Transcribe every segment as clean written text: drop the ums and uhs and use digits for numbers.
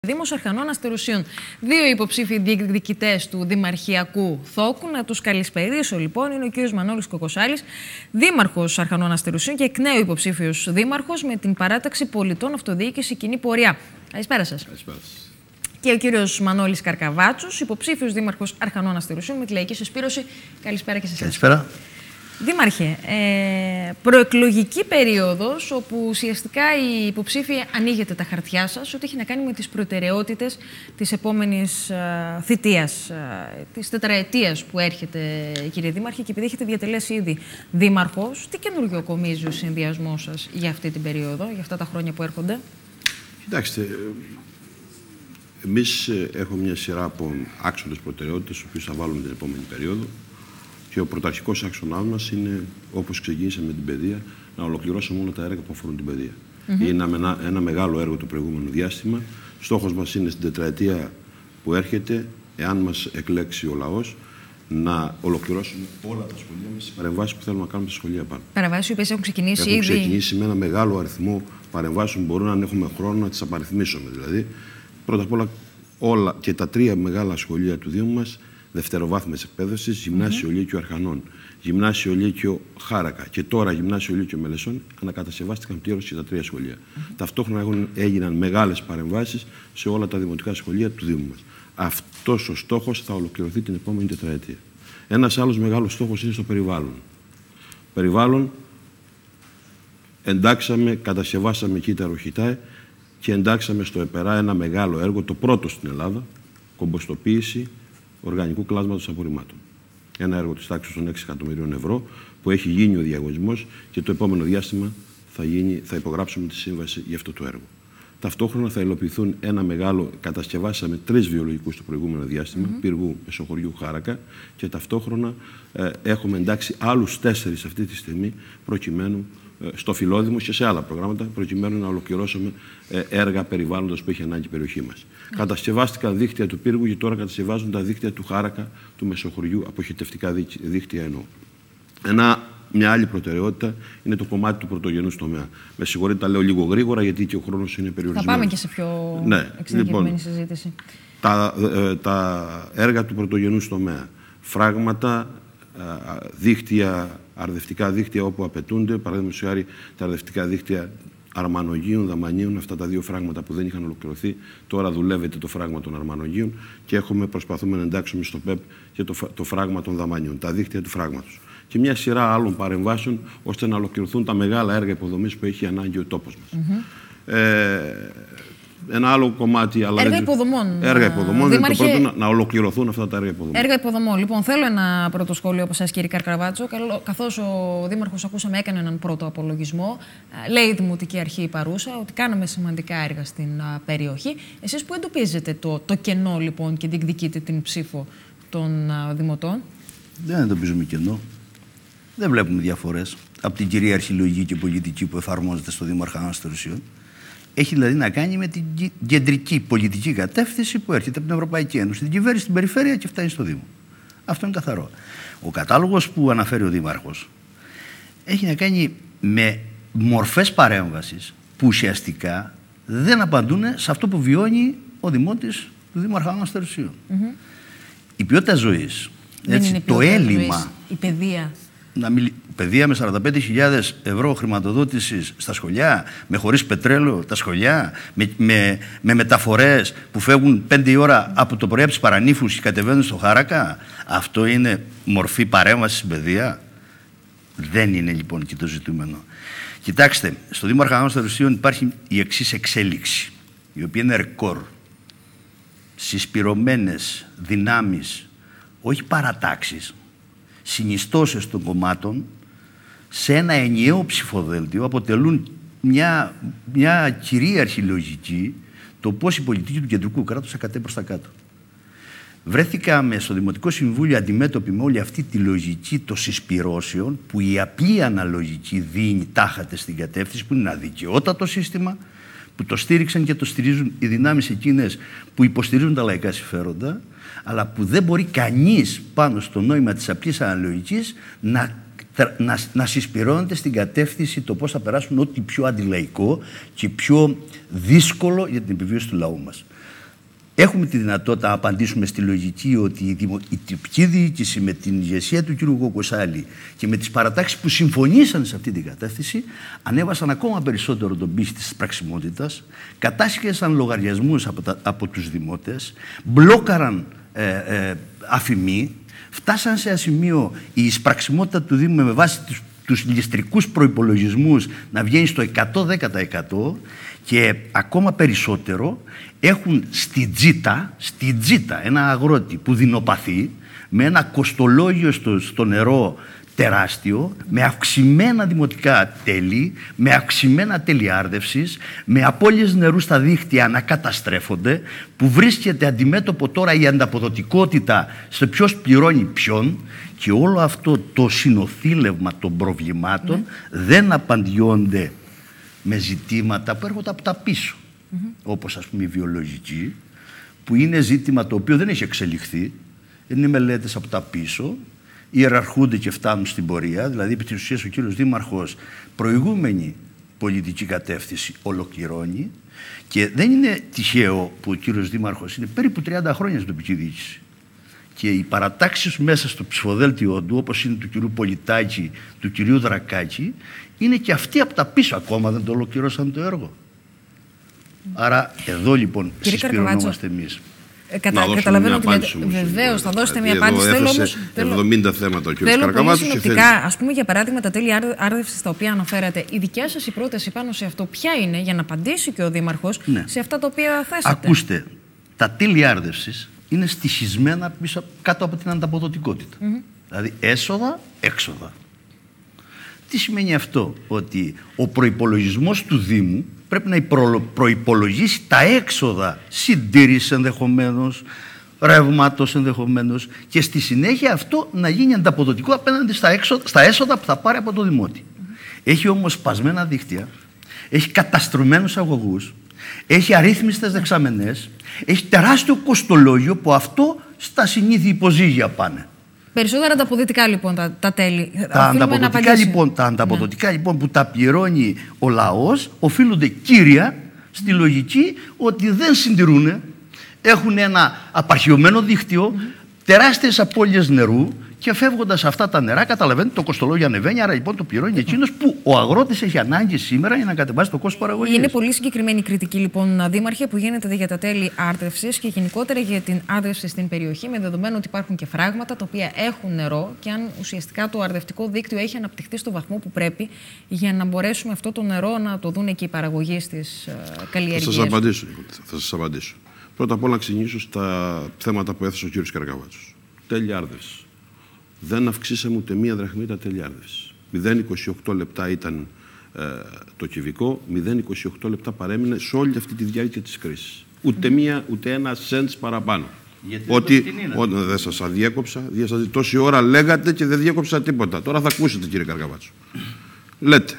Δήμος Αρχανών Αστερουσίων. Δύο υποψήφοι διεκδικητές του Δημαρχιακού Θόκου. Να τους καλησπερίσω λοιπόν. Είναι ο κύριος Μανώλης Κοκοσάλης, δήμαρχος Αρχανών Αστερουσίων και εκ νέου υποψήφιος δήμαρχος με την παράταξη Πολιτών Αυτοδιοίκηση Κοινή Πορεία. Καλησπέρα σας. Καλησπέρα. Και ο κύριος Μανώλης Καρκαβάτσος, υποψήφιος δήμαρχος Αρχανών Αστερουσίων με τη Λαϊκή Συσπήρωση. Καλησπέρα και σε εσάς. Καλησπέρα. Δήμαρχε, προεκλογική περίοδος όπου ουσιαστικά οι υποψήφοι ανοίγετε τα χαρτιά σας, ό,τι έχει να κάνει με τις προτεραιότητες της επόμενης θητείας, της τετραετίας που έρχεται, κύριε Δήμαρχε, και επειδή έχετε διατελέσει ήδη δήμαρχος, τι καινούργιο κομίζει ο συνδυασμός σας για αυτή την περίοδο, για αυτά τα χρόνια που έρχονται? Κοιτάξτε, εμείς έχουμε μια σειρά από άξονες προτεραιότητες, τους οποίους θα βάλουμε την επόμενη περίοδο. Και ο πρωταρχικός άξονάς μας είναι, όπως ξεκίνησαμε με την παιδεία, να ολοκληρώσουμε όλα τα έργα που αφορούν την παιδεία. Είναι ένα μεγάλο έργο το προηγούμενο διάστημα. Στόχος μας είναι στην τετραετία που έρχεται, εάν μας εκλέξει ο λαός, να ολοκληρώσουμε όλα τα σχολεία μας, τις παρεμβάσεις που θέλουμε να κάνουμε στα σχολεία πάνω. Παρεμβάσεις οι οποίες έχουν ξεκινήσει ήδη. Έχουν ξεκινήσει με ένα μεγάλο αριθμό παρεμβάσεων, μπορούμε, αν έχουμε χρόνο, να τις απαριθμίσουμε. Δηλαδή, πρώτα απ' όλα και τα τρία μεγάλα σχολεία του Δήμου μας, δευτεροβάθμιας εκπαίδευσης, γυμνάσιο Λύκειο Αρχανών, γυμνάσιο Λύκειο Χάρακα και τώρα γυμνάσιο Λύκειο Μελισσών, ανακατασκευάστηκαν πλήρως και τα τρία σχολεία. Ταυτόχρονα έγιναν μεγάλες παρεμβάσεις σε όλα τα δημοτικά σχολεία του Δήμου μας. Αυτός ο στόχος θα ολοκληρωθεί την επόμενη τετραετία. Ένας άλλος μεγάλος στόχος είναι στο περιβάλλον. Περιβάλλον, εντάξαμε, κατασκευάσαμε κύτταρο Χιτάε και εντάξαμε στο ΕΠΕΡΑ ένα μεγάλο έργο, το πρώτο στην Ελλάδα, κομποστοποίηση οργανικού κλάσματος απορριμμάτων. Ένα έργο της τάξης των 6 εκατομμυρίων ευρώ που έχει γίνει ο διαγωνισμός και το επόμενο διάστημα θα υπογράψουμε τη σύμβαση για αυτό το έργο. Ταυτόχρονα θα υλοποιηθούν ένα μεγάλο, κατασκευάσαμε 3 βιολογικούς το προηγούμενο διάστημα, Πύργου, Μεσοχωριού, Χάρακα, και ταυτόχρονα έχουμε εντάξει άλλους 4 αυτή τη στιγμή προκειμένου στο Φιλόδημο και σε άλλα προγράμματα, προκειμένου να ολοκληρώσουμε έργα περιβάλλοντος που έχει ανάγκη η περιοχή μας. Κατασκευάστηκαν δίκτυα του Πύργου και τώρα κατασκευάζουν τα δίκτυα του Χάρακα, του Μεσοχωριού, αποχετευτικά δίκτυα εννοώ. Μια άλλη προτεραιότητα είναι το κομμάτι του πρωτογενούς τομέα. Με συγχωρείτε, τα λέω λίγο γρήγορα γιατί και ο χρόνος είναι περιορισμένος. Θα πάμε και σε πιο εξειδικευμένη συζήτηση. Τα έργα του πρωτογενούς τομέα. Φράγματα, δίκτυα, αρδευτικά δίκτυα όπου απαιτούνται, παραδείγματος χάρη τα αρδευτικά δίκτυα Αρμανογείων, Δαμανίων, αυτά τα δύο φράγματα που δεν είχαν ολοκληρωθεί. Τώρα δουλεύεται το φράγμα των Αρμανογείων και προσπαθούμε να εντάξουμε στο ΠΕΠ και το φράγμα των Δαμανίων, τα δίκτυα του φράγματος. Και μια σειρά άλλων παρεμβάσεων ώστε να ολοκληρωθούν τα μεγάλα έργα υποδομής που έχει ανάγκη ο τόπος μας. Ένα άλλο κομμάτι. Έργα υποδομών. Έργα υποδομών. Δήμαρχε... Είναι το πρώτο να ολοκληρωθούν αυτά τα έργα υποδομών. Έργα υποδομών. Λοιπόν, θέλω ένα πρώτο σχόλιο από εσάς, κύριε Καρκαβάτσο. Καθώς ο Δήμαρχος, ακούσαμε, έκανε έναν πρώτο απολογισμό. Λέει η Δημοτική Αρχή, η παρούσα, ότι κάναμε σημαντικά έργα στην περιοχή. Εσείς που εντοπίζετε το κενό, λοιπόν, και διεκδικείτε την ψήφο των δημοτών? Δεν εντοπίζουμε κενό. Δεν βλέπουμε διαφορές από την κυρίαρχη λογική και πολιτική που εφαρμόζεται στο Δήμο Αρχανών Αστερουσίων. Έχει δηλαδή να κάνει με την κεντρική πολιτική κατεύθυνση που έρχεται από την Ευρωπαϊκή Ένωση, την κυβέρνηση στην περιφέρεια και φτάνει στο Δήμο. Αυτό είναι καθαρό. Ο κατάλογος που αναφέρει ο Δήμαρχος έχει να κάνει με μορφές παρέμβασης που ουσιαστικά δεν απαντούν σε αυτό που βιώνει ο δημότης του Δήμου Αρχανών Αστερουσίων. Η ποιότητα ζωής, το έλλειμμα. Η παιδεία. Παιδεία με 45.000 ευρώ χρηματοδότησης στα σχολεία, με χωρίς πετρέλαιο τα σχολεία, με μεταφορές που φεύγουν 5 η ώρα από το πρωί από τις Παρανύφους και κατεβαίνουν στο Χάρακα. Αυτό είναι μορφή παρέμβασης στην παιδεία? Δεν είναι λοιπόν και το ζητούμενο. Κοιτάξτε, στο Δήμο Αρχανών Αστερουσίων υπάρχει η εξής εξέλιξη, η οποία είναι ρεκόρ. Συσπηρωμένες δυνάμεις, όχι παρατάξεις, συνιστώσεις των κομμάτων σε ένα ενιαίο ψηφοδέλτιο αποτελούν μια κυρίαρχη λογική το πώς η πολιτική του κεντρικού κράτους θα κατέβει προς τα κάτω. Βρέθηκαμε στο Δημοτικό Συμβούλιο αντιμέτωποι με όλη αυτή τη λογική των συσπυρώσεων που η απλή αναλογική δίνει τάχατε στην κατεύθυνση που είναι ένα δικαιότατο σύστημα που το στήριξαν και το στηρίζουν οι δυνάμεις εκείνες που υποστηρίζουν τα λαϊκά συμφέροντα, αλλά που δεν μπορεί κανείς πάνω στο νόημα της απλής αναλογικής να συσπυρώνεται στην κατεύθυνση το πώς θα περάσουν ό,τι πιο αντιλαϊκό και πιο δύσκολο για την επιβίωση του λαού μας. έχουμε τη δυνατότητα να απαντήσουμε στη λογική ότι η τυπική διοίκηση με την ηγεσία του κ. Κοκκοσάλη και με τις παρατάξεις που συμφωνήσαν σε αυτή την κατεύθυνση ανέβασαν ακόμα περισσότερο τον πύχη της πραξιμότητας, κατάσχεσαν λογαριασμούς από τους δημότες, μπλόκαραν αφημί, φτάσαν σε ένα σημείο η εισπραξιμότητα του Δήμου με βάση τους ληστρικούς προϋπολογισμούς να βγαίνει στο 110% και ακόμα περισσότερο έχουν στη Τζίτα ένα αγρότη που δεινοπαθεί με ένα κοστολόγιο στο νερό τεράστιο, με αυξημένα δημοτικά τέλη, με αυξημένα τέλη άρδευσης, με απώλειες νερού στα δίχτυα να καταστρέφονται, που βρίσκεται αντιμέτωπο τώρα η ανταποδοτικότητα σε ποιος πληρώνει ποιον, και όλο αυτό το συνοθήλευμα των προβλημάτων δεν απαντιόνται με ζητήματα που έρχονται από τα πίσω. Όπως ας πούμε η βιολογική, που είναι ζήτημα το οποίο δεν έχει εξελιχθεί, είναι μελέτες από τα πίσω, ιεραρχούνται και φτάνουν στην πορεία. Δηλαδή, επί της ουσίας, ο κύριος Δήμαρχος προηγούμενη πολιτική κατεύθυνση ολοκληρώνει, και δεν είναι τυχαίο που ο κύριος Δήμαρχος είναι περίπου 30 χρόνια στην τοπική διοίκηση. Και οι παρατάξεις μέσα στο ψηφοδέλτιό του, όπως είναι του κυρίου Πολιτάκη, του κυρίου Δρακάκη, είναι και αυτοί από τα πίσω, ακόμα δεν το ολοκληρώσαν το έργο. Άρα εδώ λοιπόν συσπηρωνόμαστε εμείς. Καταλαβαίνω ότι βεβαίως θα δώσετε μια απάντηση. Θέλω όμως 70 θέματα ο κ. Καρακαβάτσος. Συνοπτικά, ας πούμε για παράδειγμα τα τέλη άρδευσης τα οποία αναφέρατε, η δικιά σας η πρόταση πάνω σε αυτό ποια είναι, για να απαντήσει και ο Δήμαρχος σε αυτά τα οποία θέσατε? Ακούστε, τα τέλη άρδευσης είναι στοιχισμένα κάτω από την ανταποδοτικότητα. Δηλαδή έσοδα, έξοδα. Τι σημαίνει αυτό? Ότι ο προϋπολογισμός του Δήμου πρέπει να προϋπολογίσει τα έξοδα συντήρησης ενδεχομένως, ρεύματος ενδεχομένως, και στη συνέχεια αυτό να γίνει ανταποδοτικό απέναντι στα έσοδα που θα πάρει από το Δημότη. Έχει όμως σπασμένα δίκτυα, έχει καταστρωμένους αγωγούς, έχει αρρύθμιστες δεξαμενές, έχει τεράστιο κοστολόγιο που αυτό στα συνήθεια υποζύγια πάνε. Περισσότερα ανταποδοτικά λοιπόν τα τέλη. Τα ανταποδοτικά λοιπόν που τα πληρώνει ο λαός οφείλονται κύρια στη λογική ότι δεν συντηρούν, έχουν ένα απαρχιωμένο δίκτυο, τεράστιες απώλειες νερού, και φεύγοντας αυτά τα νερά, καταλαβαίνετε, το κοστολόγιο ανεβαίνει, άρα λοιπόν το πληρώνει εκείνος που ο αγρότης έχει ανάγκη σήμερα για να κατεβάσει το κόστος παραγωγής. Είναι πολύ συγκεκριμένη η κριτική λοιπόν, Δήμαρχε, που γίνεται για τα τέλη άρδευσης και γενικότερα για την άρδευση στην περιοχή, με δεδομένο ότι υπάρχουν και φράγματα τα οποία έχουν νερό, και αν ουσιαστικά το αρδευτικό δίκτυο έχει αναπτυχθεί στο βαθμό που πρέπει, για να μπορέσουμε αυτό το νερό να το δουν και οι παραγωγοί στις καλλιέργειες. Θα σας απαντήσω. Πρώτα απ' όλα να ξεκινήσω στα θέματα που έθεσε ο κ. Καρακαβάτσος. Τέλη άρδευσης. Δεν αυξήσαμε ούτε μία δραχμή τα τέλη άρδευσης. 0,28 λεπτά ήταν το κυβικό, 0,28 λεπτά παρέμεινε σε όλη αυτή τη διάρκεια της κρίσης. Ούτε ένα σέντς παραπάνω. Γιατί δεν σας αδιέκοψα, τόση ώρα λέγατε και δεν διέκοψα τίποτα. Τώρα θα ακούσετε, κύριε Καρακαβάτσο. Λέτε,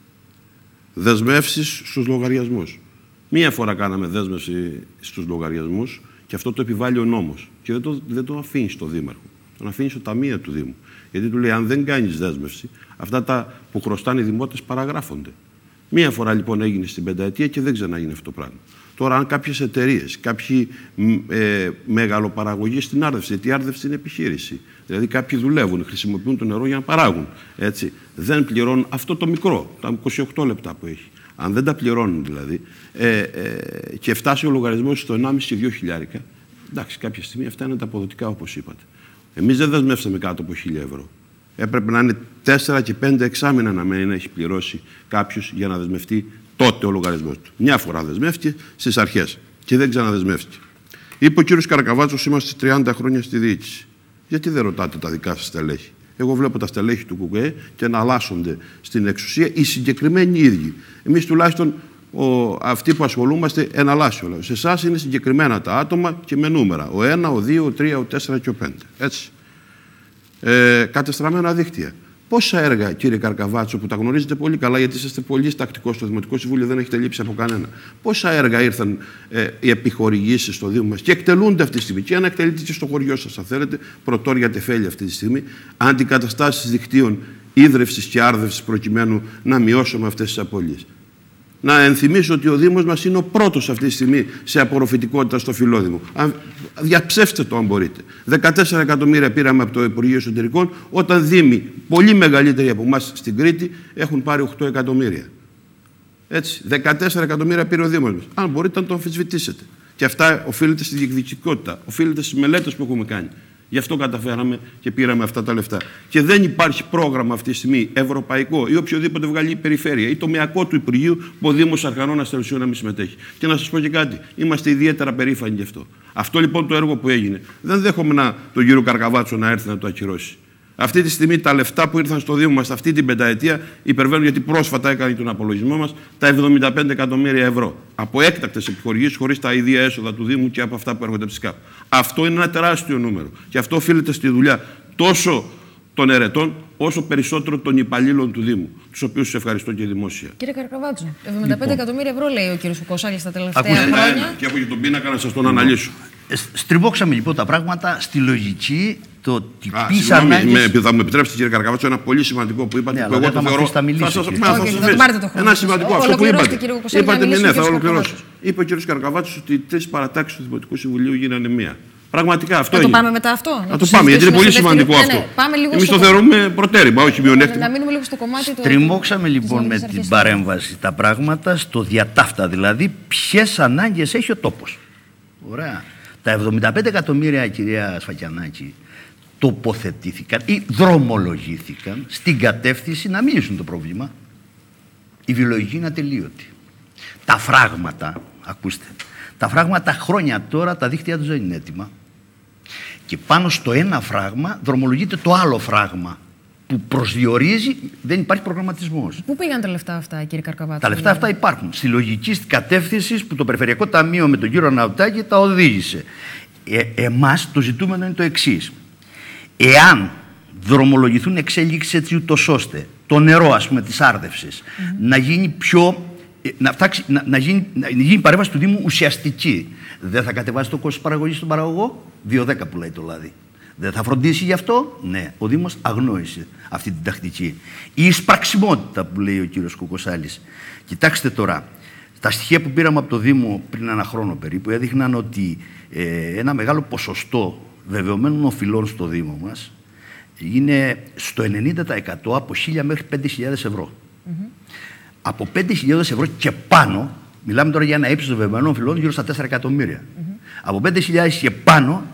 δεσμεύσεις στους λογαριασμούς. Μία φορά κάναμε δέσμευση στους λογαριασμούς και αυτό το επιβάλλει ο νόμος. Και δεν το αφήνει στο Δήμαρχο. Τον αφήνει στο ταμείο του Δήμου. Γιατί του λέει: αν δεν κάνεις δέσμευση, αυτά τα που χρωστάνε οι δημότες παραγράφονται. Μία φορά λοιπόν έγινε στην πενταετία και δεν ξαναγίνει αυτό το πράγμα. Τώρα, αν κάποιες εταιρείες, κάποιοι μεγαλοπαραγωγοί στην άρδευση, γιατί η άρδευση είναι επιχείρηση. Δηλαδή, κάποιοι δουλεύουν, χρησιμοποιούν το νερό για να παράγουν. Έτσι, δεν πληρώνουν αυτό το μικρό, τα 28 λεπτά που έχει. Αν δεν τα πληρώνουν δηλαδή, και φτάσει ο λογαριασμός στο 1,5-2 χιλιάρικα, εντάξει, κάποια στιγμή αυτά είναι τα αποδοτικά, όπως είπατε. Εμείς δεν δεσμεύσαμε κάτω από 1.000 ευρώ. Έπρεπε να είναι 4 και 5 εξάμηνα να μένει να έχει πληρώσει κάποιος για να δεσμευτεί τότε ο λογαριασμός του. Μια φορά δεσμεύτηκε στις αρχές και δεν ξαναδεσμεύτηκε. Είπε ο κύριος Καρακαβάτσος: είμαστε 30 χρόνια στη διοίκηση. Γιατί δεν ρωτάτε τα δικά σας στελέχη? Εγώ βλέπω τα στελέχη του ΚΚΕ και να αλλάσσονται στην εξουσία οι συγκεκριμένοι ίδιοι. Εμείς τουλάχιστον αυτοί που ασχολούμαστε εναλλάσσει όλα. Σε εσάς είναι συγκεκριμένα τα άτομα και με νούμερα. Ο 1, ο 2, ο 3, ο 4 και ο 5. Έτσι. Κατεστραμμένα δίκτυα. Πόσα έργα, κύριε Καρακαβάτσο, που τα γνωρίζετε πολύ καλά, γιατί είσαστε πολύ τακτικός στο Δημοτικό Συμβούλιο, δεν έχετε λείψει από κανένα. Πόσα έργα ήρθαν οι επιχορηγήσεις στο Δήμο μας και εκτελούνται αυτή τη στιγμή? Και αν εκτελείται και στο χωριό σας, αν θέλετε, πρωτόρια τεφέλη αυτή τη στιγμή, αντικαταστάσεις δικτύων ίδρευσης και άρδευσης, προκειμένου να μειώσουμε αυτές τις απώλειες. Να ενθυμίσω ότι ο Δήμος μας είναι ο πρώτος αυτή τη στιγμή σε απορροφητικότητα στο Φιλόδημο. Διαψεύστε το αν μπορείτε. 14 εκατομμύρια πήραμε από το Υπουργείο Εσωτερικών, όταν δήμοι πολύ μεγαλύτεροι από εμάς στην Κρήτη έχουν πάρει 8 εκατομμύρια. Έτσι, 14 εκατομμύρια πήρε ο Δήμος μας. Αν μπορείτε να το αμφισβητήσετε. Και αυτά οφείλεται στη διεκδικητικότητα, οφείλεται στις μελέτες που έχουμε κάνει. Γι' αυτό καταφέραμε και πήραμε αυτά τα λεφτά. Και δεν υπάρχει πρόγραμμα αυτή τη στιγμή ευρωπαϊκό ή οποιοδήποτε βγάλει η περιφέρεια ή τομεακό του Υπουργείου που ο Δήμος Αρχανών Αστερουσίου να μην συμμετέχει. Και να σας πω και κάτι, είμαστε ιδιαίτερα περήφανοι γι' αυτό. Αυτό λοιπόν το έργο που έγινε, δεν δέχομαι τον κύριο Καρκαβάτσο να έρθει να το ακυρώσει. Αυτή τη στιγμή τα λεφτά που ήρθαν στο Δήμο μας αυτή την πενταετία υπερβαίνουν, γιατί πρόσφατα έκανε τον απολογισμό μας, τα 75 εκατομμύρια ευρώ. Από έκτακτες επιχορηγήσεις, χωρίς τα ίδια έσοδα του Δήμου και από αυτά που έρχονται φυσικά. Αυτό είναι ένα τεράστιο νούμερο. Και αυτό οφείλεται στη δουλειά τόσο των ερετών, όσο περισσότερο των υπαλλήλων του Δήμου, τους οποίους σας ευχαριστώ και δημόσια. Κύριε Καρκαβάτσο, 75 εκατομμύρια ευρώ λέει ο κύριος Κουκοσάλης τα τελευταία χρόνια. Και έχω και τον πίνακα να σας τον αναλύσω. Στριμώξαμε λοιπόν τα πράγματα στη λογική το ότι θα μου επιτρέψετε, κύριε Καρκαβάτσο, ένα πολύ σημαντικό που είπατε. Που εγώ το θεωρώ. Ένα σημαντικό αυτό που είπατε. Είπατε ναι, θα ολοκληρώσω. Είπε ο κύριος Καρκαβάτσος ότι οι 3 παρατάξεις του Δημοτικού Συμβουλίου γίνανε μία. Πραγματικά αυτό είναι. Να το πάμε μετά αυτό. Να το πάμε, γιατί είναι πολύ σημαντικό αυτό. Εμείς το θεωρούμε προτέρημα, όχι μειονέκτημα. Να μείνουμε λίγο στο κομμάτι του. Στριμώξαμε λοιπόν με την παρέμβαση τα πράγματα στο διατάφτα, δηλαδή ποιες ανάγκες έχει ο τόπος. Ωραία. Τα 75 εκατομμύρια, κυρία Σφακιανάκη, τοποθετήθηκαν ή δρομολογήθηκαν στην κατεύθυνση να μην λύσουν το πρόβλημα. Η βιολογική είναι ατελείωτη. Τα φράγματα, ακούστε, τα φράγματα χρόνια τώρα τα δίκτυα τους δεν είναι έτοιμα. Και πάνω στο ένα φράγμα δρομολογείται το άλλο φράγμα που προσδιορίζει, δεν υπάρχει προγραμματισμός. Πού πήγαν τα λεφτά αυτά, κύριε Καρκαβάτσο? Τα λεφτά αυτά υπάρχουν. Στη λογική κατεύθυνση που το Περιφερειακό Ταμείο με τον κύριο Ναουτάκη τα οδήγησε. Εμάς το ζητούμενο είναι το εξής. Εάν δρομολογηθούν εξέλιξεις έτσι ούτως ώστε το νερό, ας πούμε, της άρδευσης να γίνει πιο. Να γίνει παρέμβαση του Δήμου ουσιαστική, δεν θα κατεβάσει το κόστος παραγωγής στον παραγωγό? 2,10 που λέει το λάδι. Δεν θα φροντίσει γι' αυτό? Ναι. Ο Δήμος αγνόησε αυτή την τακτική. Η εισπραξιμότητα που λέει ο κύριος Κουκοσάλης. Κοιτάξτε τώρα, τα στοιχεία που πήραμε από το Δήμο πριν ένα χρόνο περίπου έδειχναν ότι ένα μεγάλο ποσοστό βεβαιωμένων οφειλών στο Δήμο μας είναι στο 90% από 1.000 μέχρι 5.000 ευρώ. Από 5.000 ευρώ και πάνω, μιλάμε τώρα για ένα ύψος των βεβαιωμένων οφειλών γύρω στα 4 εκατομμύρια. Από 5.000 και πάνω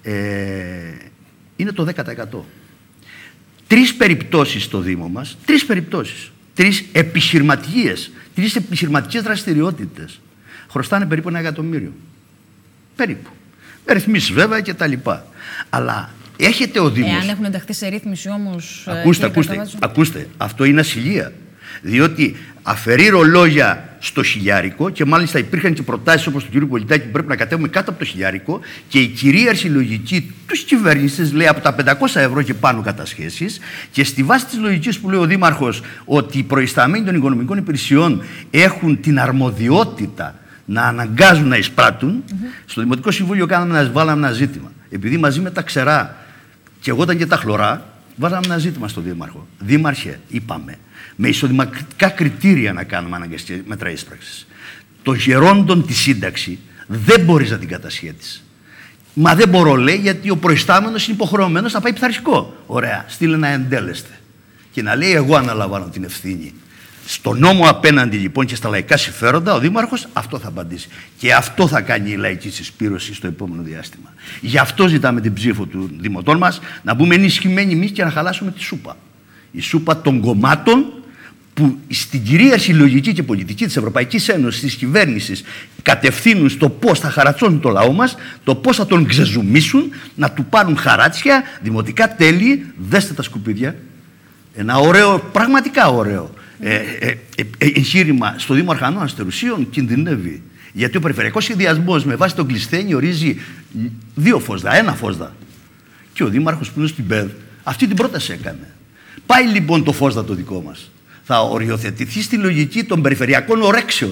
είναι το 10%. 3 περιπτώσεις στο Δήμο μας, 3 περιπτώσεις, 3 επιχειρηματικές δραστηριότητες χρωστάνε περίπου 1 εκατομμύριο. Περίπου. Με ρυθμίσεις βέβαια και τα λοιπά. Αλλά έχετε ο Δήμος. Εάν έχουν ενταχθεί σε ρύθμιση όμως. Ακούστε, αυτό είναι ασυλία. Διότι αφαιρεί ρολόγια στο χιλιάρικο και μάλιστα υπήρχαν και προτάσεις όπως του κ. Πολιτάκη που πρέπει να κατέβουμε κάτω από το χιλιάρικο και η κυρίαρχη λογική της κυβέρνησης λέει από τα 500 ευρώ και πάνω κατασχέσεις, και στη βάση της λογικής που λέει ο Δήμαρχος ότι οι προϊσταμένοι των οικονομικών υπηρεσιών έχουν την αρμοδιότητα να αναγκάζουν να εισπράττουν, στο Δημοτικό Συμβούλιο βάλαμε ένα ζήτημα. Επειδή μαζί με τα ξερά και εγώ ήταν και τα χλωρά, βάλαμε ένα ζήτημα στον Δήμαρχο. Δήμαρχε, είπαμε, με εισοδηματικά κριτήρια να κάνουμε αναγκαστικές μέτρα ίσπραξης. Το γερόντων τη σύνταξη δεν μπορείς να την κατασχέτεις. Μα δεν μπορώ, λέει, γιατί ο προϊστάμενος είναι υποχρεωμένος να πάει πειθαρχικό. Ωραία, στείλε να εντέλεστε. Και να λέει, εγώ αναλαμβάνω την ευθύνη. Στο νόμο απέναντι λοιπόν και στα λαϊκά συμφέροντα, ο Δήμαρχος αυτό θα απαντήσει. Και αυτό θα κάνει η λαϊκή συσπήρωση στο επόμενο διάστημα. Γι' αυτό ζητάμε την ψήφο του Δημοτών μας, να μπούμε ενισχυμένοι εμείς και να χαλάσουμε τη σούπα. Η σούπα των κομμάτων που στην κυρίαρχη λογική και πολιτική της Ευρωπαϊκής Ένωσης, της κυβέρνησης, κατευθύνουν στο πώς θα χαρατσώνουν το λαό μας, το πώς θα τον ξεζουμίσουν, να του πάρουν χαράτσια, δημοτικά τέλη. Δέστε τα σκουπίδια. Ένα ωραίο, πραγματικά ωραίο εγχείρημα στο Δήμο Αρχανών Αστερουσίων κινδυνεύει. Γιατί ο περιφερειακός σχεδιασμός με βάση τον Κλεισθένη ορίζει 2 φόσδα, 1 φόσδα. Και ο Δήμαρχος που είναι στην ΠΕΔ αυτή την πρόταση έκανε. Πάει λοιπόν το φόσδα το δικό μας. Θα οριοθετηθεί στη λογική των περιφερειακών ορέξεων.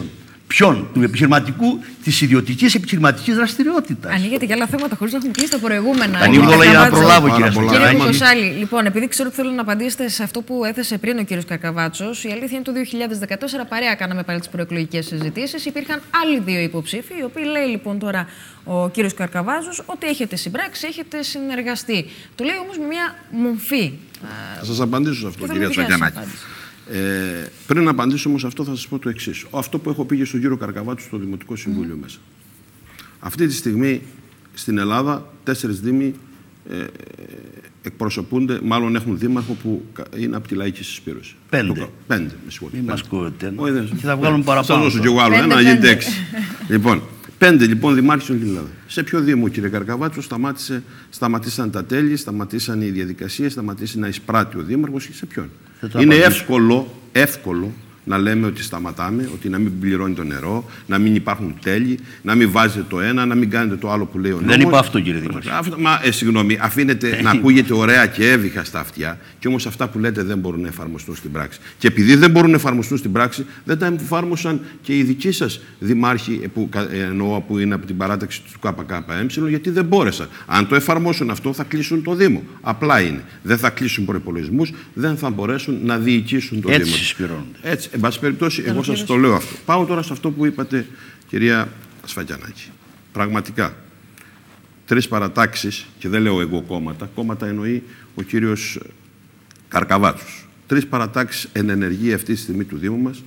Ποιον? Του επιχειρηματικού, της ιδιωτικής επιχειρηματικής δραστηριότητας. Ανοίγεται για άλλα θέματα χωρίς να έχουμε κλείσει τα προηγούμενα. Ανοίγω όλα για να προλάβω, κύριε Κύριε Κοκοσάλη, λοιπόν, επειδή ξέρω ότι θέλω να απαντήσετε σε αυτό που έθεσε πριν ο κύριος Καρκαβάτσος, η αλήθεια είναι το 2014 παρέα κάναμε πάλι τις προεκλογικές συζητήσεις. Υπήρχαν άλλοι δύο υποψήφοι, οι οποίοι λέει λοιπόν τώρα ο κύριος Καρκαβάτσος ότι έχετε συμπράξει, έχετε συνεργαστεί. Το λέει όμως με μια μορφή. Θα σας απαντήσω σε αυτό, κυρία Τσακιανάκη. Πριν απαντήσω όμως αυτό, θα σας πω το εξής. Αυτό που έχω πει και στον κύριο Καρκαβάτσο στο Δημοτικό Συμβούλιο μέσα. Αυτή τη στιγμή στην Ελλάδα 4 δήμοι εκπροσωπούνται, μάλλον έχουν δήμαρχο που είναι από τη λαϊκή συσπήρωση. 5, με συγχωρείτε. Μην μας ακούτε. Και θα βγάλουμε παραπάνω. Θα δώσω κι εγώ άλλο ένα, γίνεται 6. Λοιπόν, 5 λοιπόν δημάρχοι στην Ελλάδα. Σε ποιο δήμο, κύριε Καρκαβάτσο, σταματήσαν τα τέλη, σταματήσαν οι διαδικασίες, σταματήσει να εισπράττει ο δήμαρχος και σε ποιον? Είναι εύκολο να λέμε ότι σταματάμε, ότι να μην πληρώνει το νερό, να μην υπάρχουν τέλη, να μην βάζετε το ένα, να μην κάνετε το άλλο που λέει ο νόμος. Δεν είπα αυτό, κύριε Δήμαρχε. Συγγνώμη, αφήνετε να ακούγεται ωραία και έβυχα στα αυτιά, και όμως αυτά που λέτε δεν μπορούν να εφαρμοστούν στην πράξη. Και επειδή δεν μπορούν να εφαρμοστούν στην πράξη, δεν τα εφάρμοσαν και οι δικοί σας δημάρχοι, που είναι από την παράταξη του ΚΚΕ, γιατί δεν μπόρεσαν. Αν το εφαρμόσουν αυτό, θα κλείσουν το Δήμο. Απλά είναι. Δεν θα κλείσουν προϋπολογισμούς, δεν θα μπορέσουν να διοικήσουν το Δήμο. Έτσι συσπηρώνονται. Έτσι, εν πάση περιπτώσει, εγώ σας το λέω αυτό. Πάω τώρα σε αυτό που είπατε, κυρία Σφακιανάκη. Πραγματικά, 3 παρατάξεις, και δεν λέω εγώ κόμματα εννοεί ο κύριος Καρκαβάτσος. 3 παρατάξεις εν ενεργεί αυτή τη στιγμή του Δήμου μας,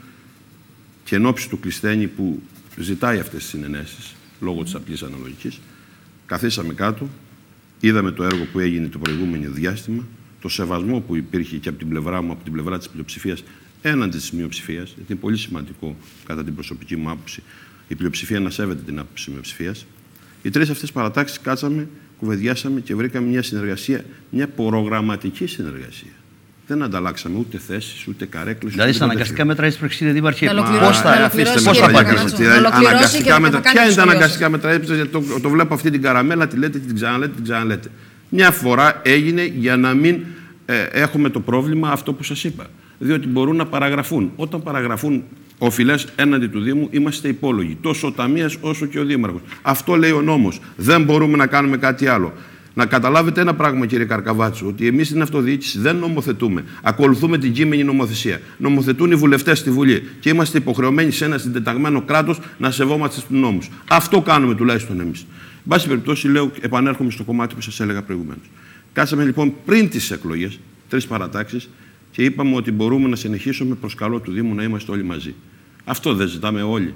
και εν ώψη του Κλεισθένη που ζητάει αυτές τις συνενέσεις, λόγω της απλής αναλογικής, καθίσαμε κάτω, είδαμε το έργο που έγινε το προηγούμενο διάστημα, το σεβασμό που υπήρχε και από την πλευρά μου, από την πλευρά της πλειοψηφίας, έναντι της μειοψηφίας, γιατί είναι πολύ σημαντικό, κατά την προσωπική μου άποψη, η πλειοψηφία να σέβεται την άποψη της μειοψηφίας. Οι 3 αυτές παρατάξεις κάτσαμε, κουβεντιάσαμε και βρήκαμε μια συνεργασία, μια προγραμματική συνεργασία. Δεν ανταλλάξαμε ούτε θέσεις, ούτε καρέκλες. Δηλαδή, στα αναγκαστικά μέτρα έσπραξε, κύριε Δήμαρχε. Πώς θα απαντήσετε? Αναγκαστικά μέτρα. Ποια είναι τα αναγκαστικά μέτρα? Το βλέπω αυτή την καραμέλα, τη λέτε, την ξαναλέτε. Μια φορά έγινε για να μην έχουμε το πρόβλημα αυτό που σας είπα. Διότι μπορούν να παραγραφούν. Όταν παραγραφούν οφειλές έναντι του Δήμου, είμαστε υπόλογοι. Τόσο ο ταμείας όσο και ο δήμαρχος. Αυτό λέει ο νόμος. Δεν μπορούμε να κάνουμε κάτι άλλο. Να καταλάβετε ένα πράγμα, κύριε Καρκαβάτσο, ότι εμείς στην αυτοδιοίκηση δεν νομοθετούμε. Ακολουθούμε την κείμενη νομοθεσία. Νομοθετούν οι βουλευτές στη Βουλή. Και είμαστε υποχρεωμένοι σε ένα συντεταγμένο κράτος να σεβόμαστε στους νόμους. Αυτό κάνουμε τουλάχιστον εμείς. Εν πάση περιπτώσει, επανέρχομαι στο κομμάτι που σας έλεγα προηγουμένως. Κάτσαμε λοιπόν πριν τις εκλογές 3 παρατάξεις και είπαμε ότι μπορούμε να συνεχίσουμε προς καλό του Δήμου να είμαστε όλοι μαζί. Αυτό δεν ζητάμε όλοι.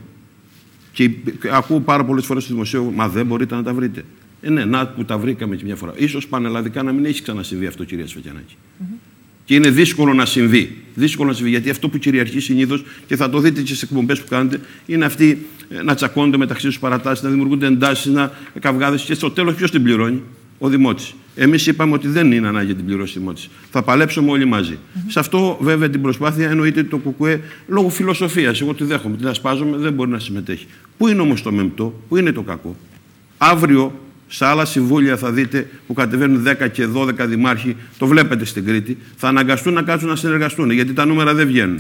Και ακούω πάρα πολλές φορές στο δημοσίο, μα δεν μπορείτε να τα βρείτε. Ναι, να που τα βρήκαμε και μια φορά. Ίσως πανελλαδικά να μην έχει ξανασυμβεί αυτό, κυρία Σφακιανάκη. Και είναι δύσκολο να συμβεί. Δύσκολο να συμβεί, γιατί αυτό που κυριαρχεί συνήθως, και θα το δείτε και στις εκπομπές που κάνετε, είναι αυτοί να τσακώνονται μεταξύ τους παρατάσεις, να δημιουργούνται εντάσεις, καυγάδες, και στο τέλος ποιος την πληρώνει? Ο Δημότης. Εμείς είπαμε ότι δεν είναι ανάγκη να την πληρώσει ο Δημότης. Θα παλέψουμε όλοι μαζί. Σε αυτό, βέβαια, την προσπάθεια εννοείται το ΚΚΕ λόγω φιλοσοφίας. Εγώ τη δέχομαι, την ασπάζομαι, δεν μπορεί να συμμετέχει. Πού είναι όμως το μεμπτό, πού είναι το κακό? Αύριο, σε άλλα συμβούλια θα δείτε που κατεβαίνουν 10 και 12 δημάρχοι, το βλέπετε στην Κρήτη, θα αναγκαστούν να κάτσουν να συνεργαστούν, γιατί τα νούμερα δεν βγαίνουν.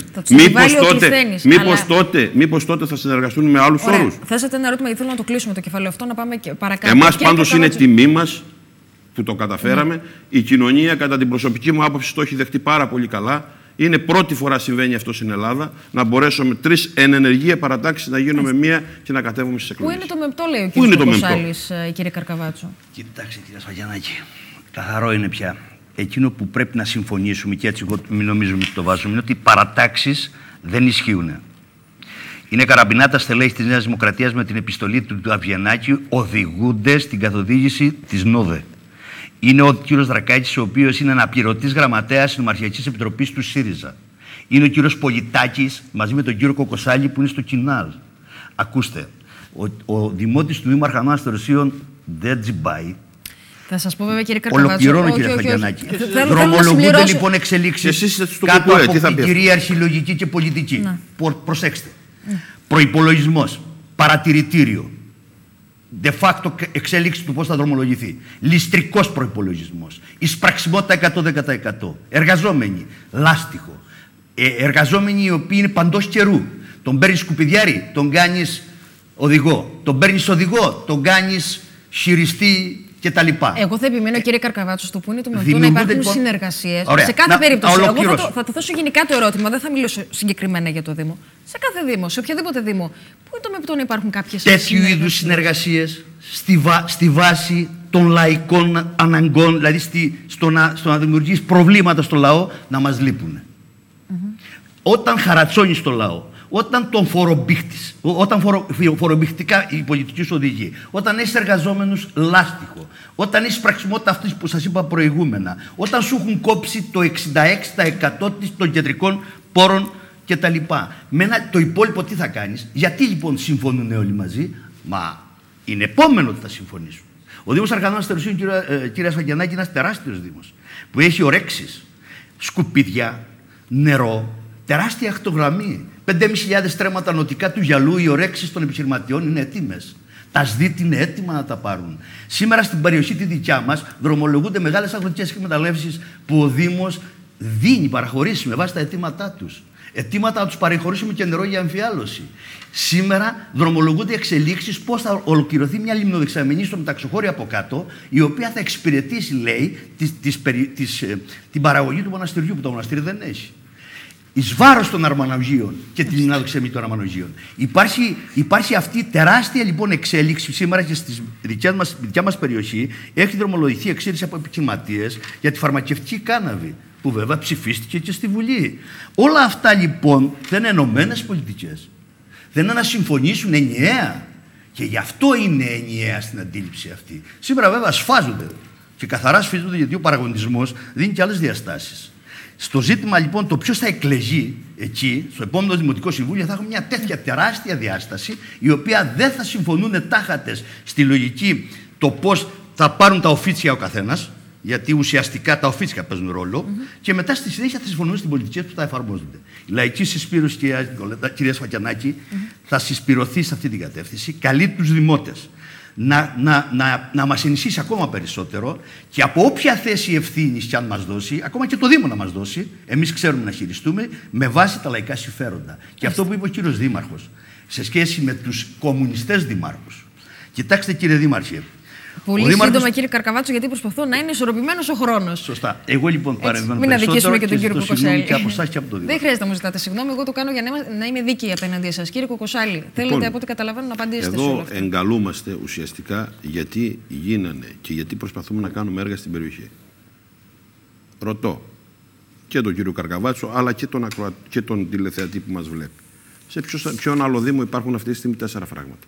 Μήπως τότε θα συνεργαστούν με άλλους όρους? Θέσατε ένα ερώτημα, γιατί θέλω να το κλείσουμε το κεφάλαιο αυτό, να πάμε και παρακάτω. Εμάς πάντως είναι τιμή μας που το καταφέραμε. Η κοινωνία, κατά την προσωπική μου άποψη, το έχει δεχτεί πάρα πολύ καλά. Είναι πρώτη φορά συμβαίνει αυτό στην Ελλάδα, να μπορέσουμε 3 εν ενεργεία παρατάξεις να γίνουμε μία και να κατέβουμε στις εκλογές. Πού είναι το μεμπτό, λέει ο κ. Κοκοσάλης, κύριε Καρκαβάτσο? Κοιτάξτε, κύριε Σφακιανάκη, καθαρό είναι πια. Εκείνο που πρέπει να συμφωνήσουμε, και έτσι μην νομίζουμε ότι το βάζουμε, είναι ότι οι παρατάξεις δεν ισχύουν. Είναι καραμπινάτα στελέχη της Νέας Δημοκρατίας με την επιστολή του Αβγενάκη, οδηγούνται στην καθοδήγηση της ΝΟΔΕ. Είναι ο κύριος Δρακάκης, ο οποίος είναι αναπληρωτής γραμματέας Νομαρχιακής Επιτροπής του ΣΥΡΙΖΑ. Είναι ο κύριος Πολιτάκης μαζί με τον κύριο Κοκοσάλη που είναι στο Κινάλ. Ακούστε, ο δημότης του Δήμαρχα Ανάστορσίων δεν τζιμπάει. Θα σας πω βέβαια, κύριε Καρκαβάτσο. Ολοκληρώνω, κύριε Σφακιανάκη. Δρομολογούνται λοιπόν εξελίξεις κάτω από την κυρίαρχη λογική και πολιτική. Προσέξτε. Προϋπολογισμός, παρατηρητήριο. De facto εξέλιξη του πώς θα δρομολογηθεί. Ληστρικός προϋπολογισμός. Εισπραξιμότητα 110%. Εργαζόμενοι. Λάστιχο. Εργαζόμενοι οι οποίοι είναι παντός καιρού. Τον παίρνεις σκουπιδιάρι, τον κάνεις οδηγό. Τον παίρνεις οδηγό, τον κάνεις χειριστή κτλ. Εγώ θα επιμείνω, κύριε Καρκαβάτσο, στο που είναι το μελλοντικό να υπάρχουν συνεργασίες. Σε κάθε περίπτωση. Εγώ θα το θέσω γενικά το ερώτημα, δεν θα μιλήσω συγκεκριμένα για το Δήμο. Σε κάθε Δήμο, σε οποιοδήποτε Δήμο, πού είναι το μελλοντικό να υπάρχουν κάποιες τέτοιου είδους συνεργασίες στη βάση των λαϊκών αναγκών, δηλαδή στο να δημιουργείς προβλήματα στο λαό, να μας λείπουν. Όταν χαρατσώνεις το λαό, όταν τον φορομπήχτης, όταν φορομπηχτικά η πολιτική σου οδηγεί, όταν έχεις εργαζόμενους λάστιχο, όταν έχεις πραξιμότητα αυτή που σας είπα προηγούμενα, όταν σου έχουν κόψει το 66% των κεντρικών πόρων κτλ. Το υπόλοιπο τι θα κάνεις? Γιατί λοιπόν συμφωνούν όλοι μαζί? Μα είναι επόμενο ότι θα συμφωνήσουν. Ο Δήμος Αρκαδόνας Στεροσίου, κύριε Σφακιανάκη, είναι ένας τεράστιος Δήμος που έχει ορέξεις, σκουπίδια, νερό, τεράστια ακτογραμμή. 5.500 στρέμματα νοτικά του γυαλού, οι ορέξεις των επιχειρηματιών είναι έτοιμες. Τα ΣΔΙΤ είναι έτοιμα να τα πάρουν. Σήμερα στην περιοχή τη δικιά μας δρομολογούνται μεγάλες αγροτικές εκμεταλλεύσεις που ο Δήμος δίνει παραχωρήσεις με βάση τα αιτήματά τους. Αιτήματα να τους παραχωρήσουμε και νερό για εμφιάλωση. Σήμερα δρομολογούνται εξελίξεις πώς θα ολοκληρωθεί μια λιμνοδεξαμενή στο Μεταξοχώρι από κάτω, η οποία θα εξυπηρετήσει, λέει, την παραγωγή του μοναστηριού, που το μοναστήρι δεν έχει. Εις βάρος των αρμανογείων και την λιμνοδεξαμενή των αρμανογείων. Υπάρχει αυτή η τεράστια λοιπόν εξέλιξη σήμερα και στη δικιά μας περιοχή. Έχει δρομολογηθεί εξέλιξη από επιχειρηματίες για τη φαρμακευτική κάναβη, που βέβαια ψηφίστηκε και στη Βουλή. Όλα αυτά λοιπόν δεν είναι ενωμένες πολιτικές. Δεν είναι να συμφωνήσουν ενιαία. Και γι' αυτό είναι ενιαία στην αντίληψη αυτή. Σήμερα βέβαια σφάζονται. Και καθαρά σφίζονται, γιατί ο παραγωνισμός δίνει και άλλες διαστάσεις. Στο ζήτημα λοιπόν το ποιος θα εκλεγεί εκεί, στο επόμενο Δημοτικό Συμβούλιο, θα έχουμε μια τέτοια τεράστια διάσταση, η οποία δεν θα συμφωνούν τάχατες στη λογική το πώς θα πάρουν τα οφίτσια ο καθένας, γιατί ουσιαστικά τα οφίτσια παίζουν ρόλο, και μετά στη συνέχεια θα συμφωνούν στην πολιτική που θα εφαρμόζονται. Η λαϊκή συσπήρωση, κυρία Σφακιανάκη, θα συσπηρωθεί σε αυτή την κατεύθυνση, καλεί τους δημότες να μας ενισχύσει ακόμα περισσότερο, και από όποια θέση ευθύνης κι αν μας δώσει, ακόμα και το Δήμο να μας δώσει, εμείς ξέρουμε να χειριστούμε με βάση τα λαϊκά συμφέροντα. Και αυτό που είπε ο κύριος Δήμαρχος σε σχέση με τους κομμουνιστές δημάρχους. Κοιτάξτε, κύριε Δήμαρχε. Πολύ σύντομα, κύριε Καρκαβάτσο, γιατί προσπαθώ να είναι ισορροπημένος ο χρόνος. Σωστά. Εγώ λοιπόν παρεμβαίνω. Μην αδικήσουμε και τον κύριο Κοκοσάλη. Και από εσάς και από το Δήμο. Δεν χρειάζεται να μου ζητάτε συγγνώμη. Εγώ το κάνω για να είμαι δίκαιη απέναντί σας. Κύριε Κοκοσάλη, θέλετε από ό,τι καταλαβαίνω να απαντήσετε σε όλα αυτά? Εδώ εγκαλούμαστε ουσιαστικά γιατί γίνανε και γιατί προσπαθούμε να κάνουμε έργα στην περιοχή. Ρωτώ και τον κύριο Καρκαβάτσο, αλλά και τον τηλεθεατή που μας βλέπει. Σε ποιον άλλο Δήμο υπάρχουν αυτή τη στιγμή 4 φράγματα?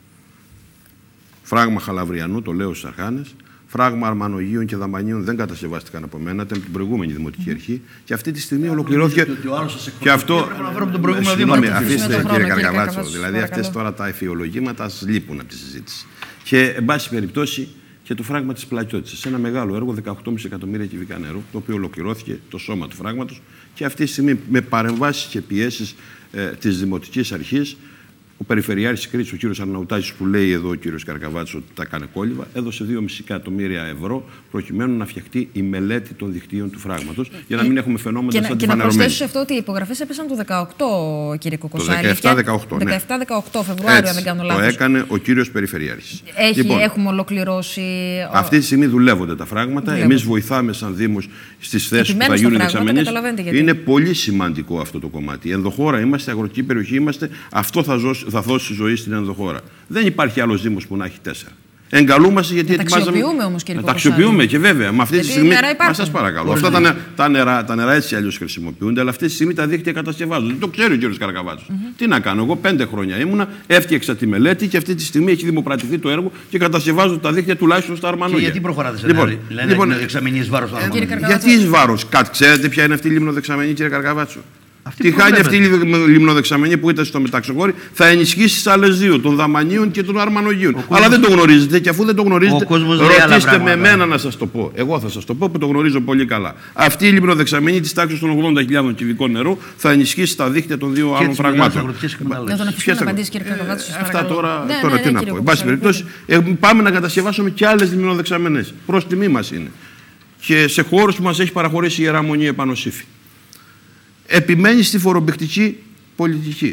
Φράγμα Χαλαβριανού, το λέω στους Αρχάνες. Φράγμα Αρμανογείων και Δαμανίων δεν κατασκευάστηκαν από μένα, ήταν την προηγούμενη Δημοτική Αρχή. Και αυτή τη στιγμή ολοκληρώθηκε. Και αυτό. Συγγνώμη, αφήστε, κύριε Καρκαβάτσο. Δηλαδή, αυτές τώρα τα εφιολογήματα σας λείπουν από τη συζήτηση. Και, εν πάση περιπτώσει, και το φράγμα της Πλακιώτισσας. Ένα μεγάλο έργο, 18,5 εκατομμύρια κυβικά νερού, το οποίο ολοκληρώθηκε το σώμα του φράγματος. Και αυτή τη στιγμή, με παρεμβάσεις και πιέσεις της Δημοτικής Αρχής, ο Περιφερειάρχης της Κρήτης, ο κύριος Αρναουτάκης, που λέει εδώ ο κύριος Καρκαβάτσος ότι τα έκανε κόλληβα, έδωσε 2,5 εκατομμύρια ευρώ προκειμένου να φτιαχτεί η μελέτη των δικτύων του φράγματος, για να μην έχουμε φαινόμενα σαν τη φανερωμένη. Και να προσθέσω σε αυτό ότι οι υπογραφές έπεσαν το 18, κύριε Κοκοσάλη. Το 17-18, ναι. 17-18 Φεβρουάριο, αν δεν κάνω λάθος. Το έκανε ο κύριος Περιφερειάρχης. Έχουμε ολοκληρώσει. Αυτή τη στιγμή δουλεύονται τα φράγματα. Εμείς βοηθάμε σαν Δήμος στις θέσεις που θα γίνουν δεξαμενείς. Είναι πολύ σημαντικό αυτό το κομμάτι. Ενδοχώρα είμαστε, αγροτική περιοχή είμαστε. Αυτό θα δώσει ζωή στην ενδοχώρα. Δεν υπάρχει άλλος Δήμος που να έχει 4. Εγκαλούμαστε γιατί ετοιμάζαμε. Τα αξιοποιούμε όμως, κύριε Κοκοσάλη. Τα αξιοποιούμε και βέβαια. Με αυτή τη στιγμή. Μα σας παρακαλώ. Αυτά τα νερά έτσι αλλιώς χρησιμοποιούνται, αλλά αυτή τη στιγμή τα δίκτυα κατασκευάζονται. Το ξέρει ο κύριος Καρκαβάτσος. Τι να κάνω. Εγώ 5 χρόνια ήμουνα, έφτιαξα τη μελέτη και αυτή τη στιγμή έχει δημοπρατηθεί το έργο και κατασκευάζουν τα δίκτυα τουλάχιστον στα Αρμανόγεια. Γιατί προχωράτε σε λιμνοδεξαμενή εις βάρος των Αρμανογείων? Γιατί εις βάρος? Ξέρετε ποια είναι αυτή η λιμνοδεξαμενή, κύριε Καρκαβάτσο? Τι χάνει αυτή η λιμνοδεξαμενή που ήταν στο Μεταξοχώρι, θα ενισχύσει τις άλλες 2, των Δαμανίων και των Αρμανογείων. Αλλά δεν το γνωρίζετε, και αφού δεν το γνωρίζετε, ρωτήστε με εμένα να σας το πω. Εγώ θα σας το πω που το γνωρίζω πολύ καλά. Αυτή η λιμνοδεξαμενή της τάξης των 80.000 κυβικών νερού θα ενισχύσει τα δίκτυα των 2 άλλων φραγμάτων. Να τον αφήσουμε να απαντήσει, κύριε Καρκαβάτσο. Αυτά τώρα τι να πω. Εν πάση περιπτώσει, πάμε να κατασκευάσουμε και άλλες λιμνοδεξαμενές. Προς τιμή μας είναι. Και σε χώρους που μας έχει παραχωρήσει η Ιερά Μονή Επανοσύφη. Επιμένει στη φορομπηχτική πολιτική.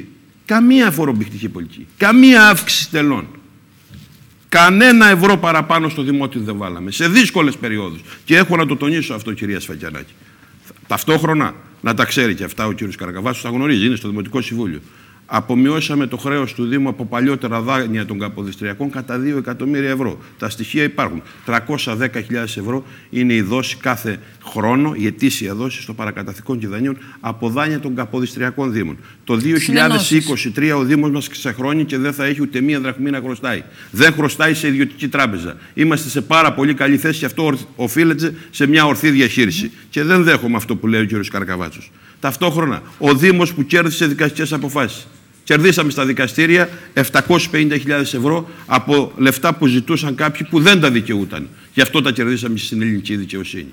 Καμία φορομπηκτική πολιτική. Καμία αύξηση τελών. Κανένα ευρώ παραπάνω στο δημότιο δεν βάλαμε. Σε δύσκολες περιόδους. Και έχω να το τονίσω αυτό, κυρία Σφακιανάκη. Ταυτόχρονα, να τα ξέρει και αυτά ο κύριος Καρακαβάτσος, τα γνωρίζει, είναι στο Δημοτικό Συμβούλιο. Απομειώσαμε το χρέος του Δήμου από παλιότερα δάνεια των Καποδιστριακών κατά 2 εκατομμύρια ευρώ. Τα στοιχεία υπάρχουν. 310.000 ευρώ είναι η δόση κάθε χρόνο, η ετήσια δόση στο παρακαταθήκων και δανείων από δάνεια των Καποδιστριακών Δήμων. Το 2023 ο Δήμος μας ξεχρώνει και δεν θα έχει ούτε μία δραχμή να χρωστάει. Δεν χρωστάει σε ιδιωτική τράπεζα. Είμαστε σε πάρα πολύ καλή θέση και αυτό οφείλεται σε μια ορθή διαχείριση. Και δεν δέχομαι αυτό που λέει ο κ. Καρακαβάτσος. Ταυτόχρονα, ο Δήμος που κέρδισε δικαστικές αποφάσεις. Κερδίσαμε στα δικαστήρια 750.000 ευρώ από λεφτά που ζητούσαν κάποιοι που δεν τα δικαιούταν. Γι' αυτό τα κερδίσαμε στην ελληνική δικαιοσύνη.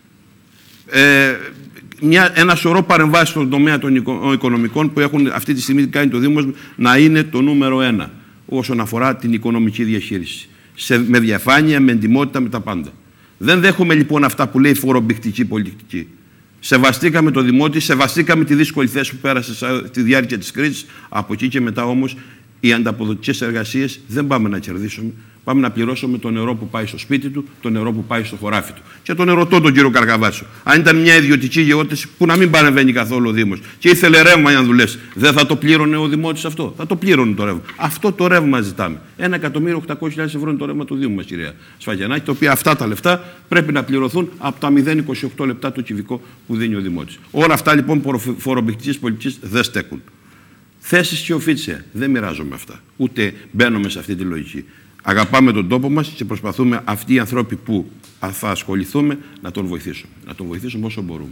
Ένα σωρό παρεμβάσεις στον τομέα των οικονομικών που έχουν αυτή τη στιγμή κάνει το Δήμος να είναι το νούμερο 1 όσον αφορά την οικονομική διαχείριση. Με διαφάνεια, με εντιμότητα, με τα πάντα. Δεν δέχομαι λοιπόν αυτά που λέει φορομπηκτική πολιτική. Σεβαστήκαμε το Δημότη, σεβαστήκαμε τη δύσκολη θέση που πέρασε στη διάρκεια της κρίσης. Από εκεί και μετά όμως οι ανταποδοτικές εργασίες δεν πάμε να κερδίσουμε. Πάμε να πληρώσουμε το νερό που πάει στο σπίτι του, το νερό που πάει στο χωράφι του. Και τον ερωτώ τον κύριο Καρακαβάτσο. Αν ήταν μια ιδιωτική γεώτηση που να μην παρεμβαίνει καθόλου ο Δήμος και ήθελε ρεύμα για να δουλέψει, δεν θα το πλήρωνε ο Δημότης αυτό? Θα το πλήρωνε το ρεύμα. Αυτό το ρεύμα ζητάμε. 1.800.000 ευρώ είναι το ρεύμα του Δήμου μας, κυρία Σφακιανάκη, τα οποία αυτά τα λεφτά πρέπει να πληρωθούν από τα 0,28 λεπτά το κυβικό που δίνει ο Δημότης. Όλα αυτά λοιπόν φορομπηκτικής πολιτικής δεν στέκουν. Θέσεις και οφίτσια. Δεν μοιράζομαι αυτά. Ούτε μπαίνουμε σε αυτή τη λογική. Αγαπάμε τον τόπο μας και προσπαθούμε αυτοί οι ανθρώποι που θα ασχοληθούμε να τον βοηθήσουμε. Να τον βοηθήσουμε όσο μπορούμε.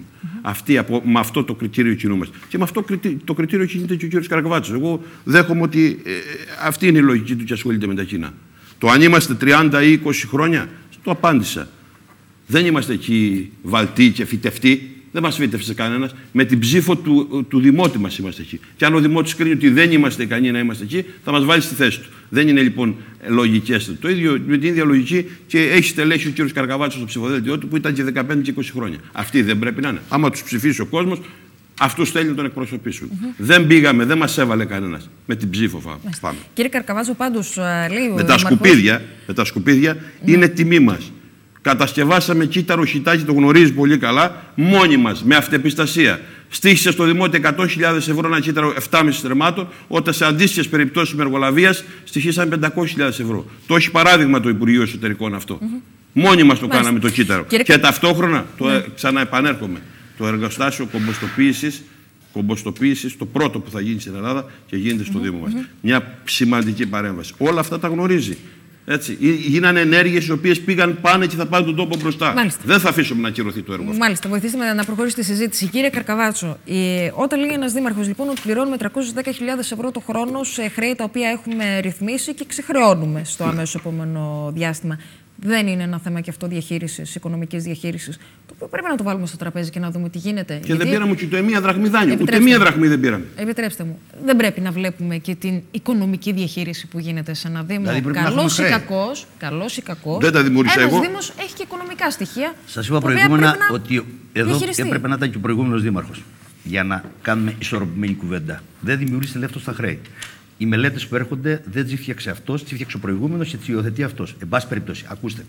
Με αυτό το κριτήριο κινούμαστε. Και με αυτό το κριτήριο κινείται και ο κ. Καρακαβάτσος. Εγώ δέχομαι ότι αυτή είναι η λογική του και ασχολείται με τα κοινά. Το αν είμαστε 30 ή 20 χρόνια, το απάντησα. Δεν είμαστε εκεί βαλτοί και φυτευτοί. Δεν μας φύτευσε κανένας. Με την ψήφο του Δημότη μας είμαστε εκεί. Και αν ο Δημότης κρίνει ότι δεν είμαστε ικανοί να είμαστε εκεί, θα μας βάλει στη θέση του. Δεν είναι λοιπόν λογικές. Το ίδιο, με την ίδια λογική και έχει στελέχει ο κ. Καρακαβάτσος στο ψηφοδέλτιό του που ήταν και 15 και 20 χρόνια. Αυτοί δεν πρέπει να είναι? Άμα τους ψηφίσει ο κόσμος, αυτούς θέλει να τον εκπροσωπήσουν. Δεν πήγαμε, δεν μας έβαλε κανένας. Με την ψήφο πάμε. Κύριε Καρακαβάτσο, πάντως λέει ο με τα σκουπίδια είναι τιμή μας. Κατασκευάσαμε κύτταρο χιτάκι, το γνωρίζει πολύ καλά, μόνοι μας, με αυτεπιστασία. Στήχησε στο Δημότη 100.000 ευρώ ένα κύτταρο 7,5 τερμάτων, όταν σε αντίστοιχες περιπτώσεις μεργολαβίας στοιχήσαμε 500.000 ευρώ. Το έχει παράδειγμα το Υπουργείο Εσωτερικών αυτό. Μόνοι μας το κάναμε το κύτταρο. Και ταυτόχρονα, ξαναεπανέρχομαι, το εργοστάσιο κομποστοποίησης, το πρώτο που θα γίνει στην Ελλάδα και γίνεται στο Δήμο μας. Μια σημαντική παρέμβαση. Όλα αυτά τα γνωρίζει. Έτσι. Γίνανε ενέργειες οι οποίες πάνε και θα πάνε τον τόπο μπροστά. Μάλιστα. Δεν θα αφήσουμε να ακυρωθεί το έργο. Μάλιστα, βοηθήστε με να προχωρήσει τη συζήτηση. Κύριε Καρακαβάτσο, όταν λέει ένας δήμαρχος λοιπόν ότι πληρώνουμε 310.000 ευρώ το χρόνο σε χρέη τα οποία έχουμε ρυθμίσει και ξεχρεώνουμε στο αμέσως επόμενο διάστημα, δεν είναι ένα θέμα και αυτό διαχείρισης, οικονομικής διαχείρισης, το οποίο πρέπει να το βάλουμε στο τραπέζι και να δούμε τι γίνεται? Και δεν πήραμε ούτε μία δραχμή δάνειο. Ούτε μία δραχμή δεν πήραμε. Επιτρέψτε μου, δεν πρέπει να βλέπουμε και την οικονομική διαχείριση που γίνεται σε ένα Δήμο? Δηλαδή Καλός ή κακός. Δεν τα δημιούργησα εγώ. Ένας Δήμος έχει και οικονομικά στοιχεία. Σας είπα προηγούμενα ότι εδώ έπρεπε να ήταν και ο προηγούμενος δήμαρχος για να κάνουμε ισορροπημένη κουβέντα. Δεν δημιουργήστε λεφτό στα χρέη. Οι μελέτες που έρχονται δεν τις έφτιαξε αυτός, τις έφτιαξε ο προηγούμενος και τις υιοθετεί αυτός. Εν πάση περιπτώσει, ακούστε.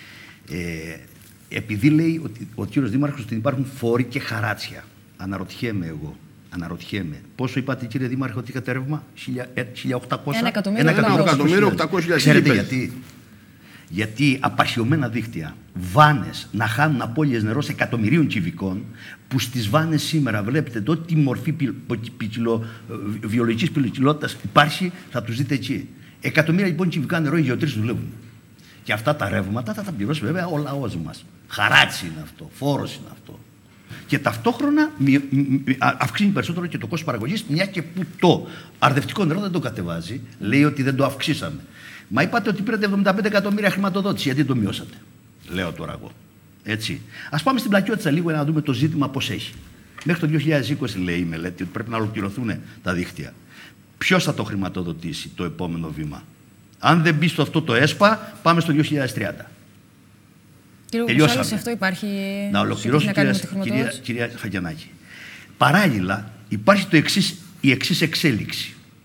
Επειδή λέει ότι ο κύριος Δήμαρχος ότι υπάρχουν φόροι και χαράτσια, αναρωτιέμαι εγώ. Πόσο είπατε, κύριε Δήμαρχε, ότι είχατε ρεύμα? 1.800. 1.800.000. Ξέρετε γιατί? Γιατί απασιωμένα δίκτυα, βάνες να χάνουν απώλειες νερό σε εκατομμυρίων κυβικών, που στις βάνες σήμερα βλέπετε το τι μορφή βιολογικής ποικιλότητας υπάρχει, θα τους δείτε εκεί. Εκατομμύρια λοιπόν κυβικά νερό οι γεωτρήσεις δουλεύουν. Και αυτά τα ρεύματα θα τα πληρώσει βέβαια ο λαός μας. Χαράτσι είναι αυτό, φόρος είναι αυτό. Και ταυτόχρονα αυξήνει περισσότερο και το κόστος παραγωγής, μια και που το αρδευτικό νερό δεν το κατεβάζει, λέει ότι δεν το αυξήσαμε. Μα είπατε ότι πήρατε 75 εκατομμύρια χρηματοδότηση, γιατί το μειώσατε? Λέω τώρα εγώ. Έτσι. Ας πάμε στην Πλακιώτισσα λίγο να δούμε το ζήτημα πώς έχει. Μέχρι το 2020 λέει η μελέτη ότι πρέπει να ολοκληρωθούν τα δίκτυα. Ποιος θα το χρηματοδοτήσει το επόμενο βήμα? Αν δεν μπει στο αυτό το ΕΣΠΑ, πάμε στο 2030. Κύριε Κουτσάλη, σε αυτό υπάρχει... Να ολοκληρώσω, κυρία Φαγιανάκη. Παράλληλα, υπάρχει η εξής εξέλιξη.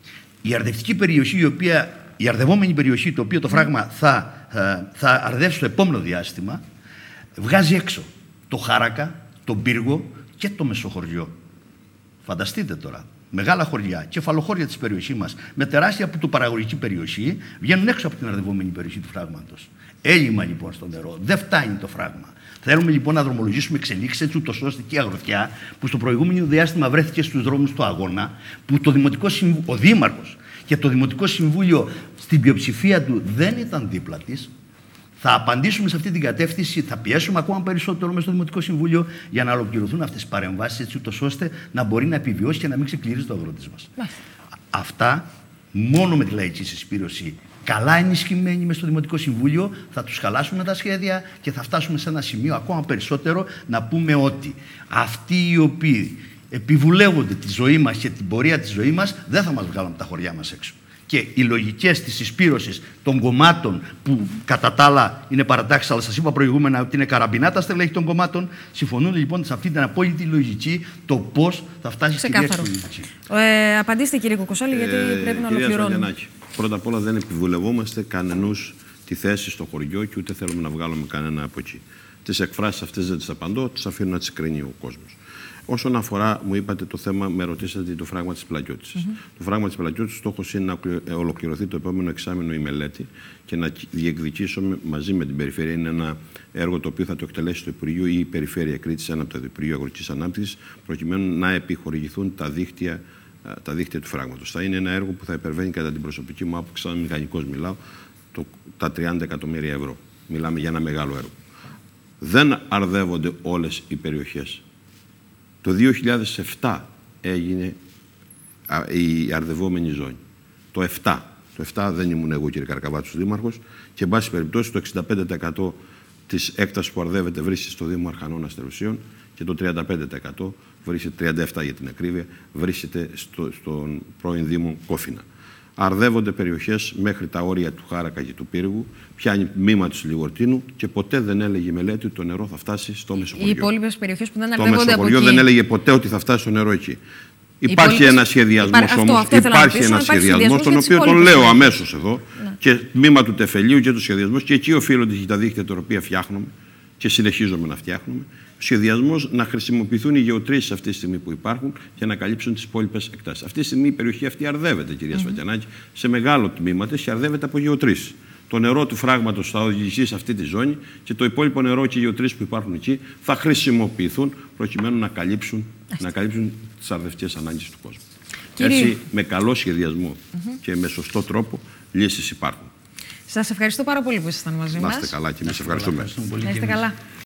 η αρδευτική περιοχή, η αρδευόμενη περιοχή, το οποίο το φράγμα θα αρδεύσει στο επόμενο διάστημα, βγάζει έξω το Χάρακα, τον Πύργο και το Μεσοχωριό. Φανταστείτε τώρα. Μεγάλα χωριά, κεφαλοχώρια της περιοχής μας, με τεράστια πρωτοπαραγωγική περιοχή, βγαίνουν έξω από την αρδευόμενη περιοχή του φράγματος. Έλλειμμα λοιπόν στο νερό. Δεν φτάνει το φράγμα. Θέλουμε λοιπόν να δρομολογήσουμε εξελίξεις έτσι ούτως ώστε και η αγροτιά, που στο προηγούμενο διάστημα βρέθηκε στους δρόμους του αγώνα, που ο Δήμαρχος και το Δημοτικό Συμβούλιο στην πλειοψηφία του δεν ήταν δίπλα της, θα απαντήσουμε σε αυτή την κατεύθυνση, θα πιέσουμε ακόμα περισσότερο μέσα στο Δημοτικό Συμβούλιο για να ολοκληρωθούν αυτές οι παρεμβάσεις, έτσι ούτως ώστε να μπορεί να επιβιώσει και να μην ξεκληρίζει το αγρότης μας. Αυτά μόνο με τη λαϊκή συσπήρωση, καλά ενισχυμένοι μέσα στο Δημοτικό Συμβούλιο, θα τους χαλάσουμε τα σχέδια και θα φτάσουμε σε ένα σημείο ακόμα περισσότερο να πούμε ότι αυτοί οι οποίοι επιβουλεύονται τη ζωή μας και την πορεία της ζωής μας δεν θα μας βγάλουν από τα χωριά μας έξω. Και οι λογικές της συσπήρωσης των κομμάτων, που κατά τα άλλα είναι παρατάξεις, αλλά σας είπα προηγούμενα ότι είναι καραμπινά τα στελέχη των κομμάτων, συμφωνούν λοιπόν σε αυτή την απόλυτη λογική το πώς θα φτάσει στην εξελίξη. Απαντήστε κύριε Κοκοσόλη, γιατί πρέπει να ολοκληρώνουμε. Πρώτα απ' όλα δεν επιβουλευόμαστε κανενός τη θέση στο χωριό και ούτε θέλουμε να βγάλουμε κανένα από εκεί. Τις εκφράσεις αυτές δεν τις απαντώ, τις αφήνω να τις κρίνει ο κόσμος. Όσον αφορά, μου είπατε το θέμα, με ρωτήσατε το φράγμα της Πλακιώτισσας. Το φράγμα της Πλακιώτισσας στόχος είναι να ολοκληρωθεί το επόμενο εξάμηνο η μελέτη και να διεκδικήσουμε μαζί με την περιφέρεια. Είναι ένα έργο το οποίο θα το εκτελέσει το Υπουργείο ή η Περιφέρεια Κρήτης, ένα από τα Υπουργείο Αγροτικής Ανάπτυξης, προκειμένου να επιχορηγηθούν τα δίκτυα του φράγματος. Θα είναι ένα έργο που θα υπερβαίνει, κατά την προσωπική μου άποψη, σαν μηχανικός μιλάω, τα 30 εκατομμύρια ευρώ. Μιλάμε για ένα μεγάλο έργο. Δεν αρδεύονται όλες οι περιοχές. Το 2007 έγινε η αρδευόμενη ζώνη. Το 7 δεν ήμουν εγώ, κύριε Καρκαβάτσος, δήμαρχος, και εν πάση περιπτώσει το 65% της έκτασης που αρδεύεται βρίσκεται στο Δήμο Αρχανών Αστερουσίων και το 35% βρίσκεται, 37 για την ακρίβεια, βρίσκεται στον πρώην Δήμο Κόφινα. Αρδεύονται περιοχές μέχρι τα όρια του Χάρακα και του Πύργου, πιάνει τμήμα του Λιγορτίνου και ποτέ δεν έλεγε η μελέτη ότι το νερό θα φτάσει στο Μεσοχωριό. Οι υπόλοιπες περιοχές που δεν αρδεύονται από εκεί. Το Μεσοχωριό δεν έλεγε ποτέ ότι θα φτάσει το νερό εκεί. Υπάρχει ένα σχεδιασμό όμως. Υπάρχει ένα σχεδιασμό, τον οποίο τον λέω αμέσως εδώ, και τμήμα του τεφελίου και του σχεδιασμού, και εκεί οφείλονται και τα δίκτυα τα οποία φτιάχνουμε και συνεχίζουμε να φτιάχνουμε. Ο σχεδιασμός να χρησιμοποιηθούν οι γεωτρήσεις αυτή τη στιγμή που υπάρχουν για να καλύψουν τις υπόλοιπες εκτάσεις. Αυτή τη στιγμή η περιοχή αυτή αρδεύεται, κυρία Σφακιανάκη, σε μεγάλο τμήμα της και αρδεύεται από γεωτρήσεις. Το νερό του φράγματος θα οδηγηθεί σε αυτή τη ζώνη και το υπόλοιπο νερό και οι γεωτρήσεις που υπάρχουν εκεί θα χρησιμοποιηθούν προκειμένου να καλύψουν τις αρδευτικές ανάγκες του κόσμου. Έτσι, με καλό σχεδιασμό και με σωστό τρόπο, λύσεις υπάρχουν. Σας ευχαριστώ πάρα πολύ που ήσασταν μαζί μας. Να είστε καλά και εμείς ευχαριστούμε. Να είστε καλά.